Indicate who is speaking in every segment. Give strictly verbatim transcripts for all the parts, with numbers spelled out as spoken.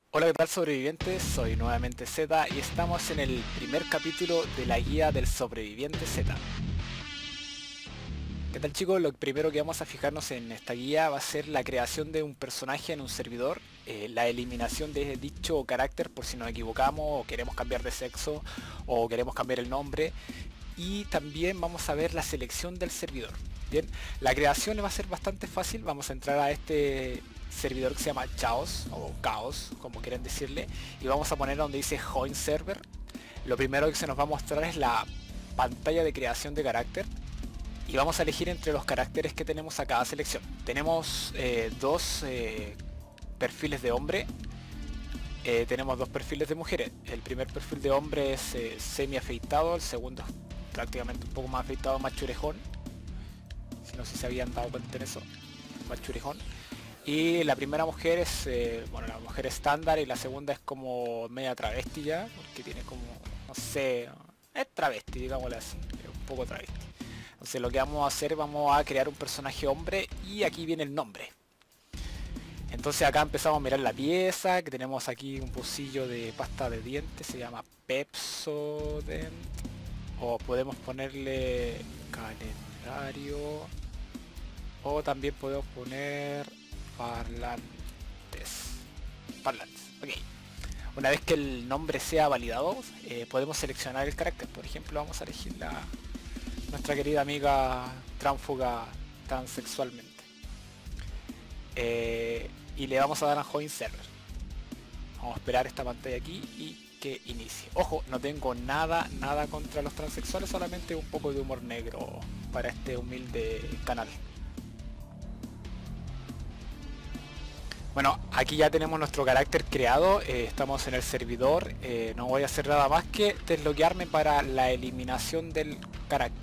Speaker 1: Hola, ¿qué tal, sobrevivientes? Soy nuevamente Z y estamos en el primer capítulo de la guía del sobreviviente Z. ¿Qué tal, chicos? Lo primero que vamos a fijarnos en esta guía va a ser la creación de un personaje en un servidor, eh, la eliminación de dicho carácter por si nos equivocamos o queremos cambiar de sexo o queremos cambiar el nombre, y también vamos a ver la selección del servidor. Bien, la creación va a ser bastante fácil. Vamos a entrar a este servidor que se llama Chaos o Caos, como quieren decirle, y vamos a poner donde dice Join Server. Lo primero que se nos va a mostrar es la pantalla de creación de carácter y vamos a elegir entre los caracteres que tenemos a cada selección. Tenemos eh, dos eh, perfiles de hombre, eh, tenemos dos perfiles de mujeres. El primer perfil de hombre es eh, semi afeitado, el segundo es prácticamente un poco más afeitado, más churejón. No sé si se habían dado cuenta en eso, más churejón. Y la primera mujer es, eh, bueno, la mujer estándar, y la segunda es como media travesti ya, porque tiene como, no sé, es travesti, digámosle así, un poco travesti. Entonces lo que vamos a hacer, vamos a crear un personaje hombre y aquí viene el nombre. Entonces acá empezamos a mirar la pieza, que tenemos aquí un pocillo de pasta de dientes, se llama Pepsodent, o podemos ponerle calendario, o también podemos poner parlantes. Parlantes, ok. Una vez que el nombre sea validado, eh, podemos seleccionar el carácter. Por ejemplo, vamos a elegir la, nuestra querida amiga tránfuga transexualmente. Eh, y le vamos a dar a Join Server. Vamos a esperar esta pantalla aquí y que inicie. Ojo, no tengo nada, nada contra los transexuales, solamente un poco de humor negro para este humilde canal. Bueno, aquí ya tenemos nuestro carácter creado, eh, estamos en el servidor, eh, no voy a hacer nada más que desbloquearme para la eliminación del carácter.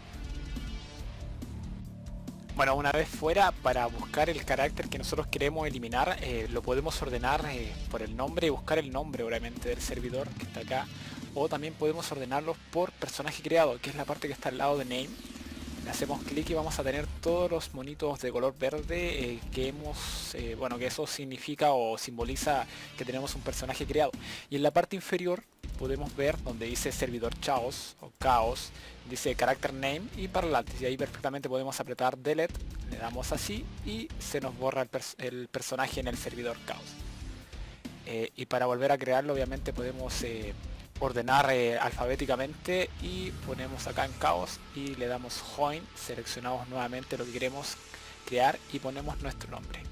Speaker 1: Bueno, una vez fuera, para buscar el carácter que nosotros queremos eliminar, eh, lo podemos ordenar eh, por el nombre y buscar el nombre obviamente del servidor que está acá, o también podemos ordenarlos por personaje creado, que es la parte que está al lado de Name. Le hacemos clic y vamos a tener todos los monitos de color verde eh, que hemos, eh, bueno, que eso significa o simboliza que tenemos un personaje creado. Y en la parte inferior podemos ver donde dice servidor Chaos o Caos, dice character name y parlantes, y ahí perfectamente podemos apretar delete, le damos así y se nos borra el, pers el personaje en el servidor Caos. Eh, y para volver a crearlo obviamente podemos eh, ordenar eh, alfabéticamente y ponemos acá en Caos y le damos Join, seleccionamos nuevamente lo que queremos crear y ponemos nuestro nombre.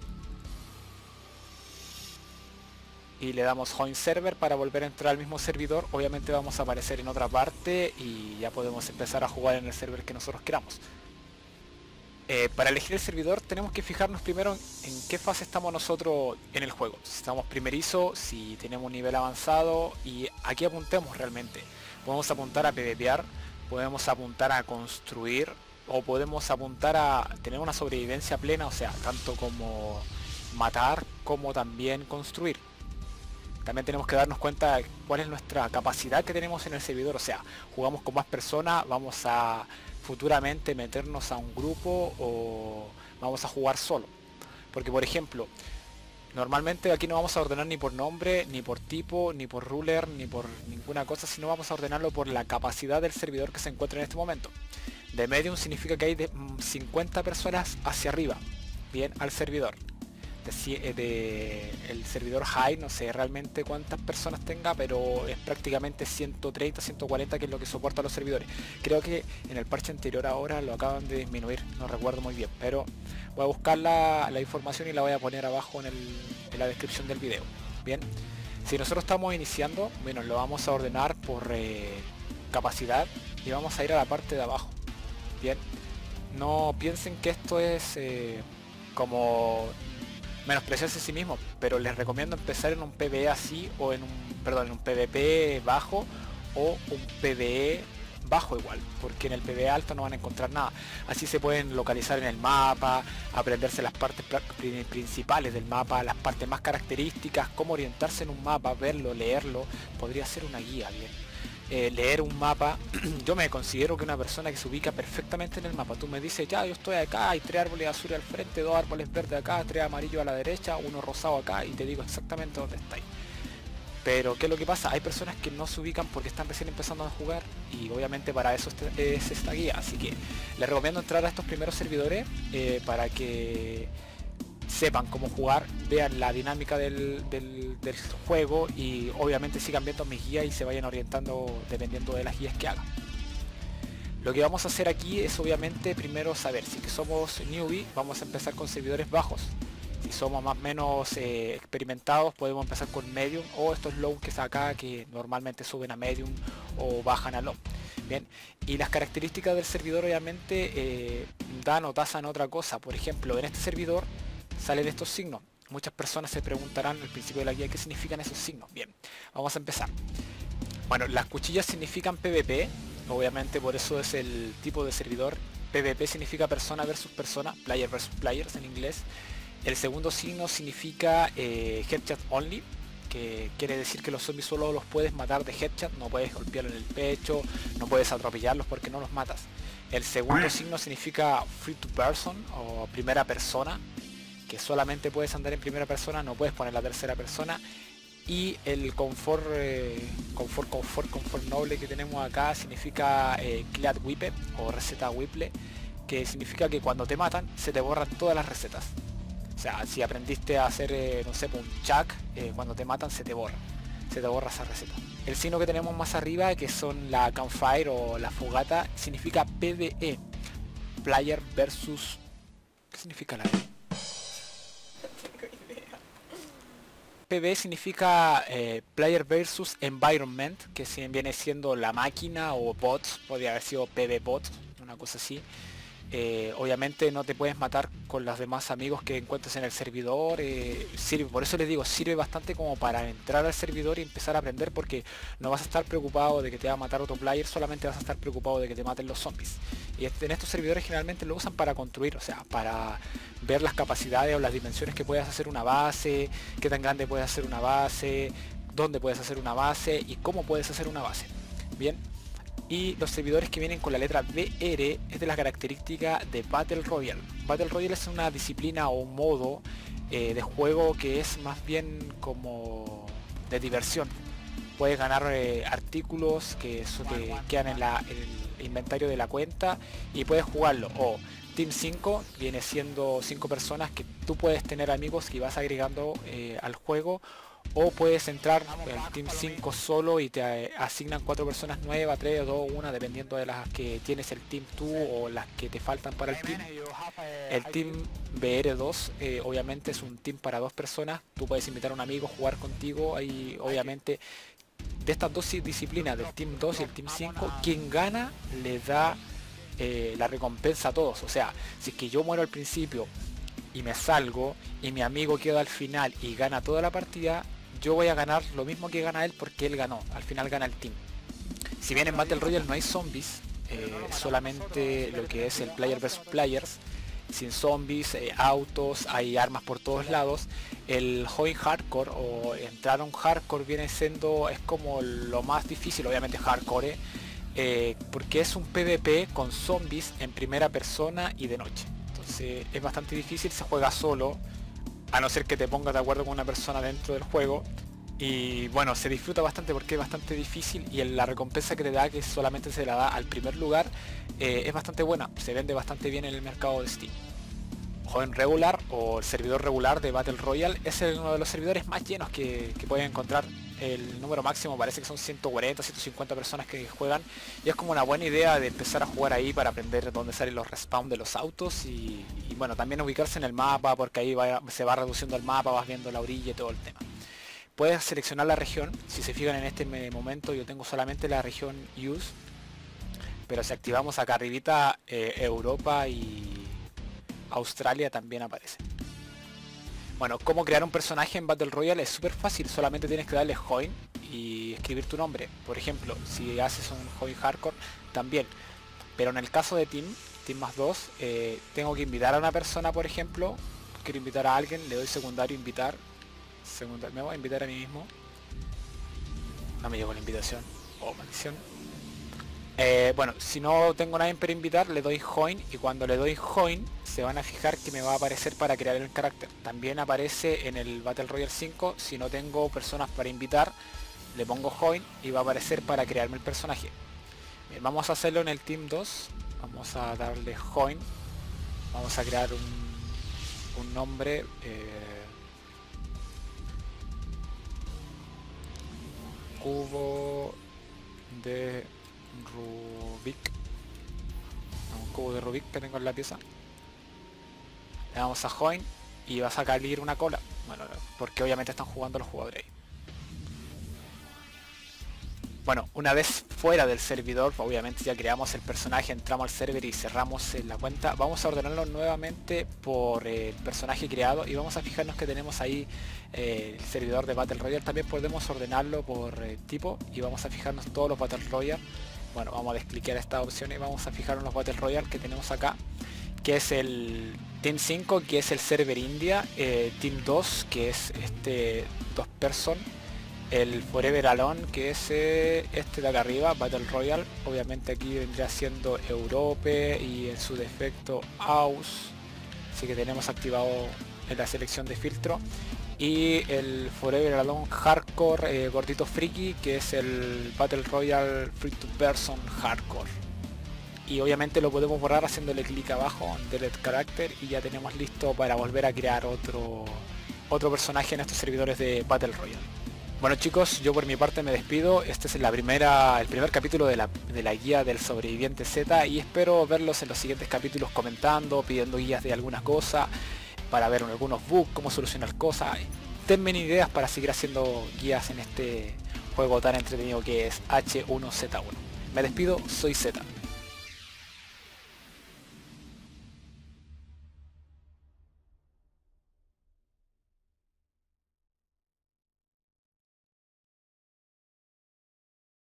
Speaker 1: Y le damos Join Server para volver a entrar al mismo servidor. Obviamente vamos a aparecer en otra parte y ya podemos empezar a jugar en el server que nosotros queramos. Eh, para elegir el servidor tenemos que fijarnos primero en, en qué fase estamos nosotros en el juego. Si estamos primerizo, si tenemos un nivel avanzado, y aquí apuntemos realmente. Podemos apuntar a PvPear, podemos apuntar a construir, o podemos apuntar a tener una sobrevivencia plena, o sea, tanto como matar como también construir. También tenemos que darnos cuenta de cuál es nuestra capacidad que tenemos en el servidor, o sea, jugamos con más personas, vamos a futuramente meternos a un grupo o vamos a jugar solo. Porque por ejemplo, normalmente aquí no vamos a ordenar ni por nombre, ni por tipo, ni por ruler, ni por ninguna cosa, sino vamos a ordenarlo por la capacidad del servidor que se encuentra en este momento. De medium significa que hay de cincuenta personas hacia arriba, bien, al servidor. De, de el servidor high, no sé realmente cuántas personas tenga, pero es prácticamente ciento treinta, ciento cuarenta, que es lo que soporta los servidores. Creo que en el parche anterior ahora lo acaban de disminuir, no recuerdo muy bien, pero voy a buscar la, la información y la voy a poner abajo en, el, en la descripción del video. Bien, si nosotros estamos iniciando, bueno, lo vamos a ordenar por eh, capacidad y vamos a ir a la parte de abajo. Bien, no piensen que esto es eh, como menospreciarse a sí mismo, pero les recomiendo empezar en un PvE así, o en un, perdón, en un PvP bajo o un PvE bajo igual, porque en el PvE alto no van a encontrar nada. Así se pueden localizar en el mapa, aprenderse las partes principales del mapa, las partes más características, cómo orientarse en un mapa, verlo, leerlo. Podría ser una guía, bien. eh, leer un mapa. Yo me considero que una persona que se ubica perfectamente en el mapa. Tú me dices, ya, yo estoy acá, hay tres árboles azules al frente, dos árboles verdes acá, tres amarillos a la derecha, uno rosado acá, y te digo exactamente dónde estáis. Pero ¿qué es lo que pasa? Hay personas que no se ubican porque están recién empezando a jugar, y obviamente para eso es esta guía. Así que les recomiendo entrar a estos primeros servidores eh, para que sepan cómo jugar, vean la dinámica del, del, del juego, y obviamente sigan viendo mis guías y se vayan orientando dependiendo de las guías que hagan. Lo que vamos a hacer aquí es obviamente primero saber si que somos newbie, vamos a empezar con servidores bajos. Si somos más o menos eh, experimentados, podemos empezar con medium, o estos low que está acá, que normalmente suben a medium o bajan a low. Bien, y las características del servidor obviamente eh, dan o tasan otra cosa. Por ejemplo, en este servidor salen estos signos. Muchas personas se preguntarán al principio de la guía qué significan esos signos. Bien, vamos a empezar. Bueno, las cuchillas significan PvP, obviamente por eso es el tipo de servidor. PvP significa persona versus persona, player versus players en inglés. El segundo signo significa eh, headshot only, que quiere decir que los zombies solo los puedes matar de headshot, no puedes golpearlos en el pecho, no puedes atropellarlos porque no los matas. El segundo signo significa free to person o primera persona, que solamente puedes andar en primera persona, no puedes poner la tercera persona. Y el confort, eh, confort, confort, confort noble que tenemos acá significa eh, Clear Wipe o receta Whipple, que significa que cuando te matan se te borran todas las recetas. O sea, si aprendiste a hacer, eh, no sé, un chuck, eh, cuando te matan se te borra. Se te borra esa receta. El signo que tenemos más arriba, que son la campfire o la fogata, significa PvE. Player versus... ¿Qué significa la E? PvE significa eh, Player versus Environment, que si viene siendo la máquina o bots, podría haber sido PvBot, una cosa así. Eh, obviamente no te puedes matar con los demás amigos que encuentres en el servidor. Eh, sirve, por eso les digo, sirve bastante como para entrar al servidor y empezar a aprender, porque no vas a estar preocupado de que te va a matar otro player, solamente vas a estar preocupado de que te maten los zombies. Y en estos servidores generalmente lo usan para construir, o sea, para ver las capacidades o las dimensiones que puedas hacer una base, qué tan grande puedes hacer una base, dónde puedes hacer una base y cómo puedes hacer una base. Bien. Y los servidores que vienen con la letra B R es de las características de Battle Royale. Battle Royale es una disciplina o un modo eh, de juego que es más bien como de diversión. Puedes ganar eh, artículos que, eso que quedan en, la, en el inventario de la cuenta y puedes jugarlo. O Team cinco viene siendo cinco personas que tú puedes tener amigos que vas agregando eh, al juego. O puedes entrar en Team cinco solo y te asignan cuatro personas nuevas, tres, dos, una, dependiendo de las que tienes el Team dos o las que te faltan para el Team. El Team B R dos eh, obviamente es un team para dos personas. Tú puedes invitar a un amigo a jugar contigo. Ahí obviamente de estas dos disciplinas, del Team dos y el Team cinco, quien gana le da eh, la recompensa a todos. O sea, si es que yo muero al principio y me salgo y mi amigo queda al final y gana toda la partida, yo voy a ganar lo mismo que gana él porque él ganó, al final gana el team. Si bien en Battle Royale no hay zombies, eh, solamente lo que es el player versus players, sin zombies, eh, autos, hay armas por todos lados. El join hardcore o entrar a un hardcore viene siendo, es como lo más difícil, obviamente hardcore, eh, porque es un PvP con zombies en primera persona y de noche. Entonces es bastante difícil, se juega solo, a no ser que te pongas de acuerdo con una persona dentro del juego. Y bueno, se disfruta bastante porque es bastante difícil, y la recompensa que te da, que solamente se la da al primer lugar, eh, es bastante buena, se vende bastante bien en el mercado de Steam. Joven regular o el servidor regular de Battle Royale es uno de los servidores más llenos que, que pueden encontrar. El número máximo parece que son ciento cuarenta, ciento cincuenta personas que juegan, y es como una buena idea de empezar a jugar ahí para aprender dónde salen los respawn de los autos y, y bueno, también ubicarse en el mapa, porque ahí va, se va reduciendo el mapa, vas viendo la orilla y todo el tema. Puedes seleccionar la región. Si se fijan en este momento yo tengo solamente la región Use, pero si activamos acá arribita eh, Europa y Australia también aparece. Bueno, cómo crear un personaje en Battle Royale es súper fácil, solamente tienes que darle join y escribir tu nombre. Por ejemplo, si haces un join hardcore también, pero en el caso de Team, Team más dos, eh, tengo que invitar a una persona, por ejemplo, quiero invitar a alguien, le doy secundario invitar, secundario, me voy a invitar a mí mismo, no me llegó la invitación, Oh, maldición. Eh, bueno, si no tengo nadie para invitar, le doy join, y cuando le doy join se van a fijar que me va a aparecer para crear el carácter. También aparece en el Battle Royale cinco, si no tengo personas para invitar, le pongo join y va a aparecer para crearme el personaje. Bien, vamos a hacerlo en el Team dos. Vamos a darle join. Vamos a crear un, un nombre. Eh, cubo de Rubik. Un cubo de Rubik que tengo en la pieza. Le damos a join y va a salir una cola. Bueno, porque obviamente están jugando los jugadores ahí. Bueno, una vez fuera del servidor, obviamente ya creamos el personaje, entramos al server y cerramos en la cuenta. Vamos a ordenarlo nuevamente por el personaje creado y vamos a fijarnos que tenemos ahí eh, el servidor de Battle Royale. También podemos ordenarlo por eh, tipo y vamos a fijarnos todos los Battle Royale. Bueno, vamos a descliquear estas opciones y vamos a fijarnos los Battle Royale que tenemos acá, que es el Team cinco, que es el server India, eh, Team dos, que es este dos person, el Forever Alone, que es eh, este de acá arriba, Battle Royale. Obviamente aquí vendría siendo Europe y en su defecto Aus, así que tenemos activado en la selección de filtro. Y el Forever Alone Hardcore eh, gordito friki, que es el Battle Royale Free to Person Hardcore. Y obviamente lo podemos borrar haciéndole clic abajo en Delete Character y ya tenemos listo para volver a crear otro otro personaje en estos servidores de Battle Royale. Bueno chicos, yo por mi parte me despido. Este es la primera, el primer capítulo de la, de la guía del sobreviviente Z y espero verlos en los siguientes capítulos comentando, pidiendo guías de alguna cosa, para ver algunos bugs, cómo solucionar cosas. Denme ideas para seguir haciendo guías en este juego tan entretenido que es H uno Z uno. Me despido, soy Z.